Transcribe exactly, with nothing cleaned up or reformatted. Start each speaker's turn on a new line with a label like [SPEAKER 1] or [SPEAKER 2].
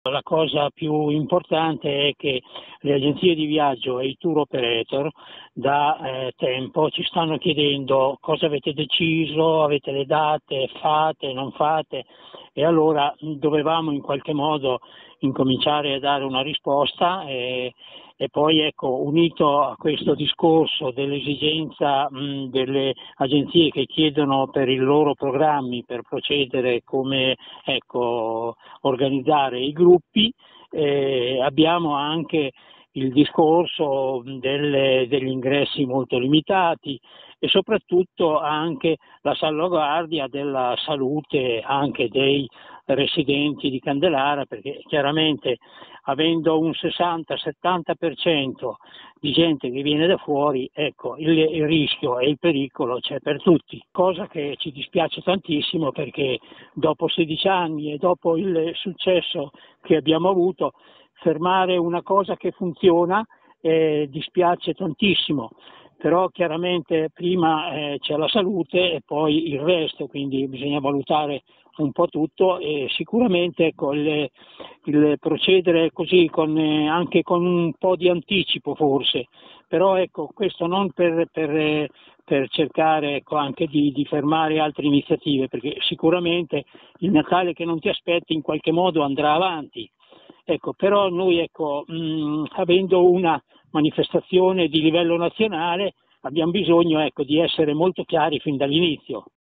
[SPEAKER 1] La cosa più importante è che le agenzie di viaggio e i tour operator da eh, tempo ci stanno chiedendo cosa avete deciso, avete le date, fate, non fate, e allora dovevamo in qualche modo incominciare a dare una risposta e, e poi ecco, unito a questo discorso dell'esigenza mh, delle agenzie che chiedono per i loro programmi per procedere come ecco, organizzare i gruppi, eh, abbiamo anche il discorso delle, degli ingressi molto limitati e soprattutto anche la salvaguardia della salute anche dei residenti di Candelara, perché chiaramente avendo un sessanta settanta per cento di gente che viene da fuori, ecco, il, il rischio e il pericolo c'è per tutti, cosa che ci dispiace tantissimo perché dopo sedici anni e dopo il successo che abbiamo avuto, fermare una cosa che funziona eh, dispiace tantissimo, però chiaramente prima eh, c'è la salute e poi il resto, quindi bisogna valutare un po' tutto e sicuramente ecco, il, il procedere così con, eh, anche con un po' di anticipo forse, però ecco questo non per, per, per cercare ecco, anche di, di fermare altre iniziative, perché sicuramente il Natale che non ti aspetti in qualche modo andrà avanti. Ecco, però noi ecco, mh, avendo una manifestazione di livello nazionale abbiamo bisogno ecco, di essere molto chiari fin dall'inizio.